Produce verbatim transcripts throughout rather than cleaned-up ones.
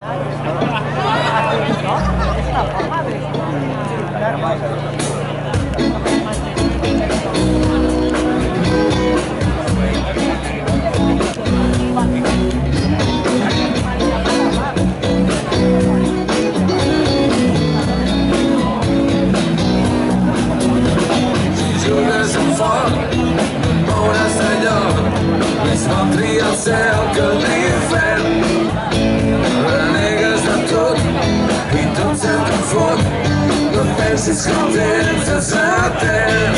El cel que l'infern renegues de tot i tot se confon. No pensis que el temps és etern,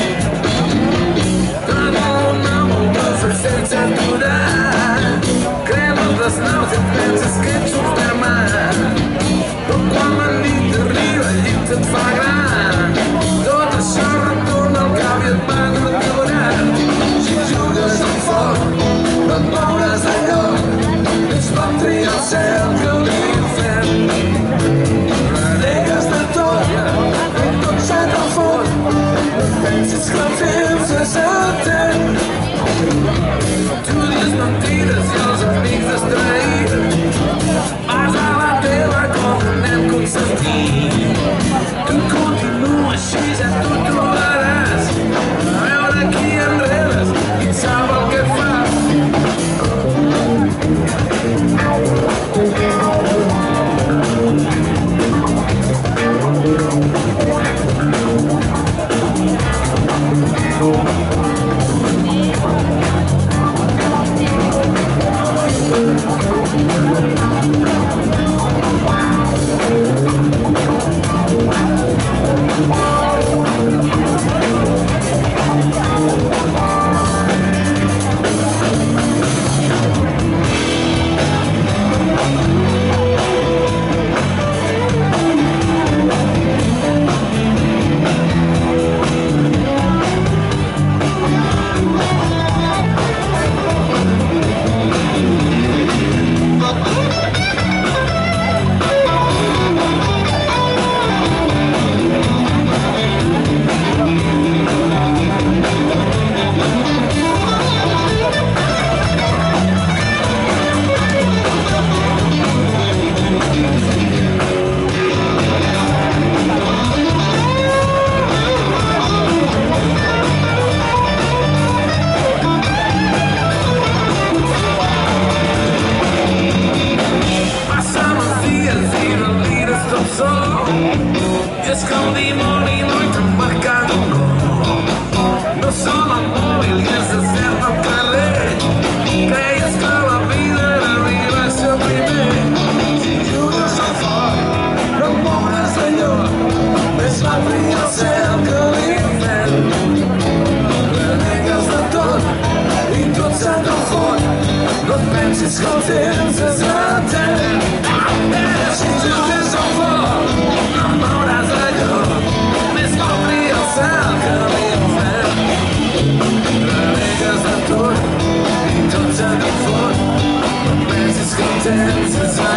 però una molta fe sense aturar. Crema les naus i et penses que ets Superman, però quan la nit arriba el llit et fa gran. Tot això retorna al cap i et va devorant. Si jugues amb foc et mouràs de lloc, ens vam triar el cel que l'infern. Renegues de tot i tot se te'n fot. No pensis que el temps és etern. Tu dius mentides i els amics distraïdes. Vas a la teva com un nen consentit. Tu continua així, ja t'ho trobaràs. A veure qui enredes, qui sap el que fas. És que el dimoni no hi t'embarcant un cop. No som el mòbil i és desert al carrer. Creies que la vida era arribar a ser primer. Si jugues al foc no et mouràs de lloc. Més va brillar el cel que l'infern. Renegues de tot i tot se te'n fot. No et pensis que el temps és etern. Si jugues al foc no et mouràs de lloc. Més va brillar el cel que l'infern. Renegues de tot i tot se te'n fot. No et pensis que el temps és etern.